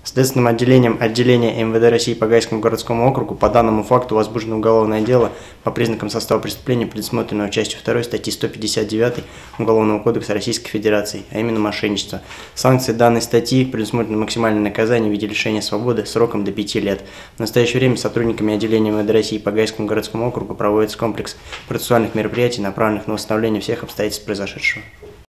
Следственным отделением отделения МВД России по Гайскому городскому округу по данному факту возбуждено уголовное дело по признакам состава преступления, предусмотренного частью 2 статьи 159 Уголовного кодекса Российской Федерации, а именно мошенничество. Санкции данной статьи предусмотрены максимальное наказание в виде лишения свободы сроком до 5 лет. В настоящее время сотрудниками отделения МВД России по Гайскому городскому округу проводится комплекс процессуальных мероприятий, направленных на восстановление всех обстоятельств произошедшего.